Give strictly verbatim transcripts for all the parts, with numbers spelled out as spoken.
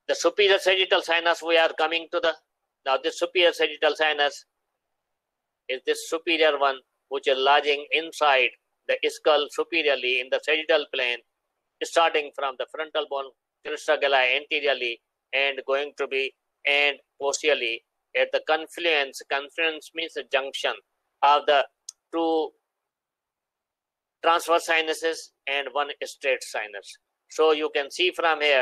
the superior sagittal sinus, we are coming to the, now this superior sagittal sinus is this superior one, which is lodging inside the skull superiorly in the sagittal plane, starting from the frontal bone, crista galli anteriorly, and going to be and posteriorly at the confluence. Confluence means the junction of the two transverse sinuses and one straight sinus. So you can see from here,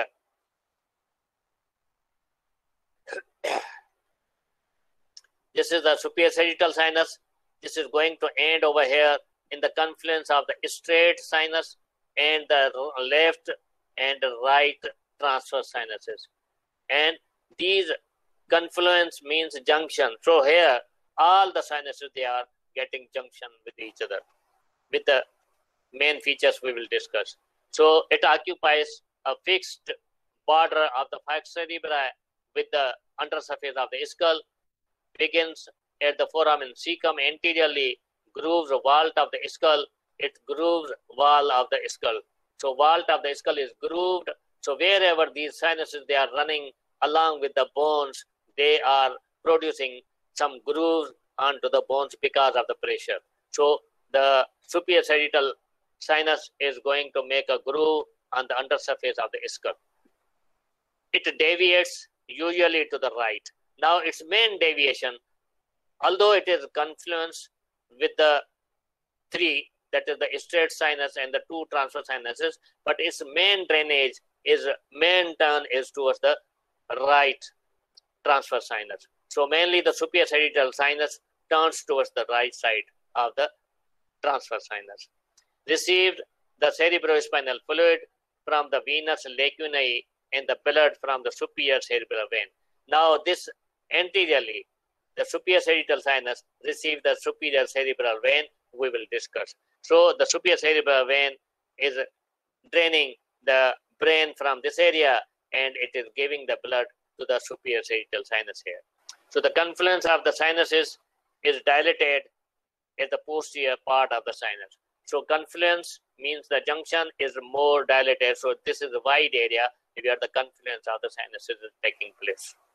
this is the superior sagittal sinus. This is going to end over here in the confluence of the straight sinus and the left and right transverse sinuses. And these confluence means junction. So here, all the sinuses, they are getting junction with each other, with the main features we will discuss. So it occupies a fixed border of the falx cerebri with the undersurface of the skull, begins at the foramen cecum anteriorly, grooves the vault of the skull, it grooves wall of the skull. So vault of the skull is grooved. So wherever these sinuses, they are running along with the bones, they are producing some grooves onto the bones because of the pressure. So the superior sagittal sinus is going to make a groove on the undersurface of the skull. It deviates usually to the right. Now its main deviation, although it is confluence with the three, that is the straight sinus and the two transverse sinuses, but its main drainage is, main turn is towards the right transverse sinus. So mainly the superior sagittal sinus turns towards the right side of the transverse sinus. Received the cerebrospinal fluid from the venous lacunae and the blood from the superior cerebral vein. Now this anteriorly, the superior sagittal sinus received the superior cerebral vein, we will discuss. So the superior cerebral vein is draining the brain from this area and it is giving the blood to the superior sagittal sinus here. So the confluence of the sinuses is dilated at the posterior part of the sinus. So confluence means the junction is more dilated. So this is a wide area where the confluence of the sinuses is taking place.